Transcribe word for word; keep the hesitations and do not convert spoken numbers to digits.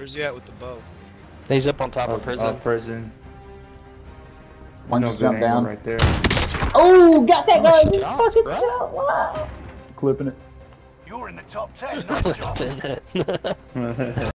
Where's he at with the bow? He's up on top Oh, of prison. oh, prison. One No just good jumped angle down. right there. Oh, got that guy! Nice Just shots, fucking bro. shot. Wow. Clipping it. You're in the top ten. Nice job. Clipping it.